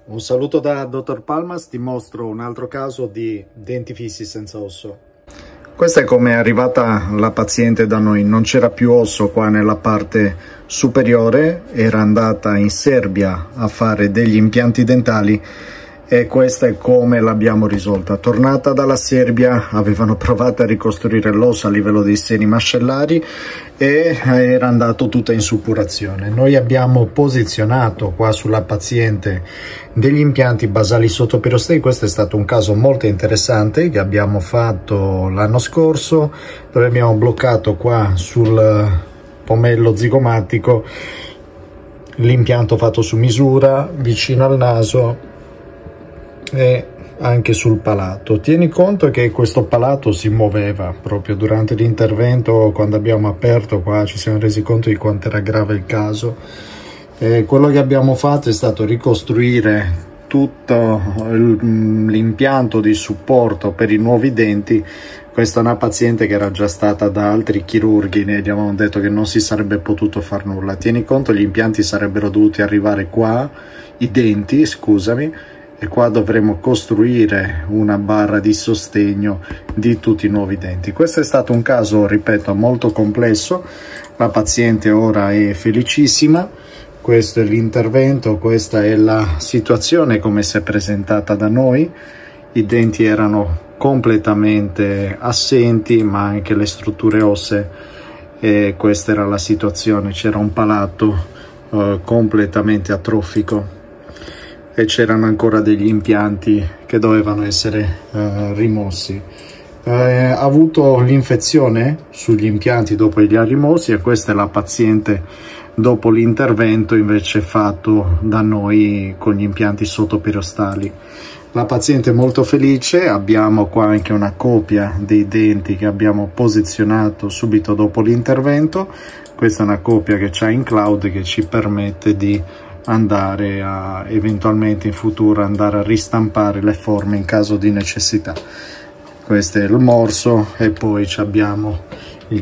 Un saluto da Dottor Palmas, ti mostro un altro caso di denti fissi senza osso. Questa è come è arrivata la paziente da noi, non c'era più osso qua nella parte superiore, era andata in Serbia a fare degli impianti dentali e questa è come l'abbiamo risolta. Tornata dalla Serbia avevano provato a ricostruire l'osso a livello dei seni mascellari e era andato tutta in suppurazione. Noi abbiamo posizionato qua sulla paziente degli impianti basali sottoperostei. Questo è stato un caso molto interessante che abbiamo fatto l'anno scorso, dove abbiamo bloccato qua sul pomello zigomatico l'impianto fatto su misura vicino al naso e anche sul palato. Tieni conto che questo palato si muoveva proprio durante l'intervento. Quando abbiamo aperto qua ci siamo resi conto di quanto era grave il caso. Quello che abbiamo fatto è stato ricostruire tutto l'impianto di supporto per i nuovi denti. Questa è una paziente che era già stata da altri chirurghi, ne abbiamo detto che non si sarebbe potuto far nulla. Tieni conto, gli impianti sarebbero dovuti arrivare qua, i denti, scusami, e qua dovremo costruire una barra di sostegno di tutti i nuovi denti. Questo è stato un caso, ripeto, molto complesso. La paziente ora è felicissima. Questo è l'intervento, questa è la situazione come si è presentata da noi. I denti erano completamente assenti, ma anche le strutture ossee, e questa era la situazione. C'era un palato completamente atrofico e c'erano ancora degli impianti che dovevano essere rimossi. Ha avuto l'infezione sugli impianti dopo che li ha rimossi, e questa è la paziente dopo l'intervento invece fatto da noi con gli impianti sottoperostali. La paziente è molto felice. Abbiamo qua anche una copia dei denti che abbiamo posizionato subito dopo l'intervento. Questa è una copia che c'è in cloud, che ci permette di andare a eventualmente in futuro andare a ristampare le forme in caso di necessità. Questo è il morso, e poi abbiamo il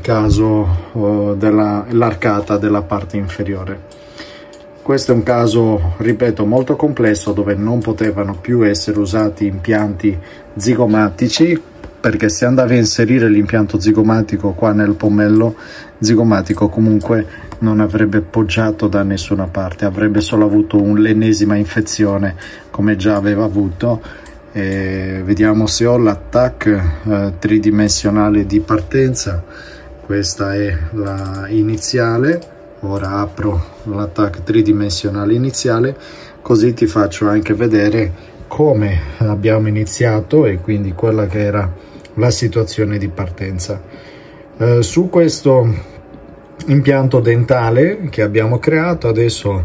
caso dell'arcata della parte inferiore. Questo è un caso, ripeto, molto complesso, dove non potevano più essere usati impianti zigomatici, perché se andava a inserire l'impianto zigomatico qua nel pomello zigomatico comunque non avrebbe poggiato da nessuna parte, avrebbe solo avuto l'ennesima infezione come già aveva avuto. Vediamo se ho l'attack tridimensionale di partenza. Questa è la iniziale. Ora apro l'attack tridimensionale iniziale, così ti faccio anche vedere come abbiamo iniziato e quindi quella che era la situazione di partenza. Su questo impianto dentale che abbiamo creato adesso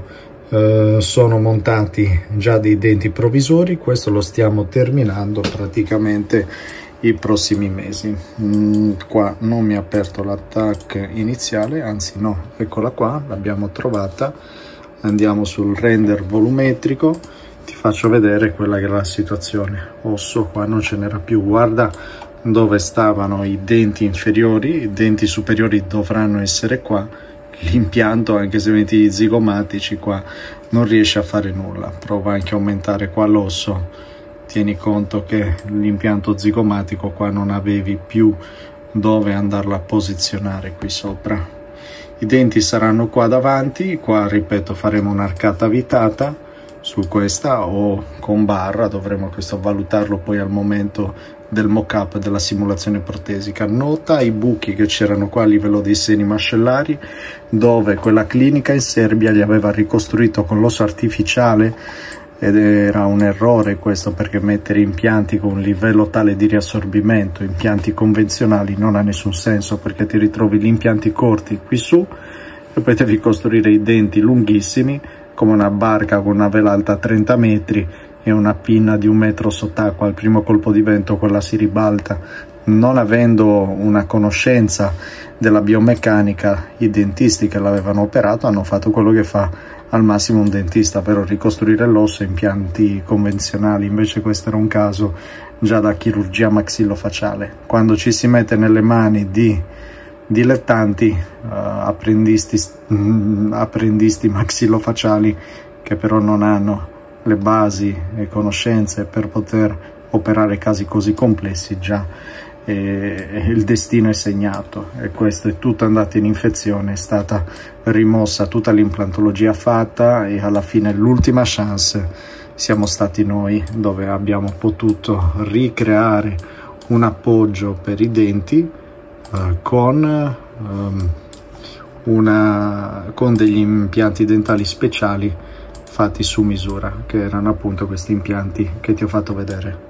sono montati già dei denti provvisori. Questo lo stiamo terminando praticamente i prossimi mesi. Qua non mi ha aperto l'attack iniziale, anzi no, eccola qua, l'abbiamo trovata. Andiamo sul render volumetrico, ti faccio vedere quella che è la situazione. Osso qua non ce n'era più, guarda dove stavano i denti inferiori, i denti superiori dovranno essere qua. L'impianto, anche se metti i zigomatici, qua non riesce a fare nulla. Prova anche a aumentare qua l'osso. Tieni conto che l'impianto zigomatico qua non avevi più dove andarla a posizionare qui sopra. I denti saranno qua davanti. Qua, ripeto, faremo un'arcata avvitata su questa o con barra, dovremo questo valutarlo poi al momento del mock-up della simulazione protesica. Nota i buchi che c'erano qua a livello dei seni mascellari, dove quella clinica in Serbia li aveva ricostruito con l'osso artificiale, ed era un errore questo, perché mettere impianti con un livello tale di riassorbimento, impianti convenzionali, non ha nessun senso, perché ti ritrovi gli impianti corti qui su e poi devi costruire i denti lunghissimi come una barca con una vela alta 30 metri e una pinna di 1 metro sott'acqua. Al primo colpo di vento quella si ribalta. Non avendo una conoscenza della biomeccanica, i dentisti che l'avevano operato hanno fatto quello che fa al massimo un dentista, però ricostruire l'osso, impianti convenzionali. Invece questo era un caso già da chirurgia maxillofacciale. Quando ci si mette nelle mani di dilettanti, apprendisti maxillofacciali, che però non hanno le basi e conoscenze per poter operare casi così complessi già il destino è segnato, e questo è tutto andato in infezione, è stata rimossa tutta l'implantologia fatta e alla fine l'ultima chance siamo stati noi, dove abbiamo potuto ricreare un appoggio per i denti con degli impianti dentali speciali fatti su misura, che erano appunto questi impianti che ti ho fatto vedere.